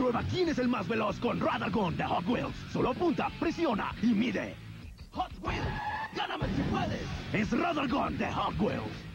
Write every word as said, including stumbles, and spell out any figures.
Prueba quién es el más veloz con Radagon de Hot Wheels. Solo apunta, presiona y mide. Hot Wheels, gáname si puedes. Es Radagon de Hot Wheels.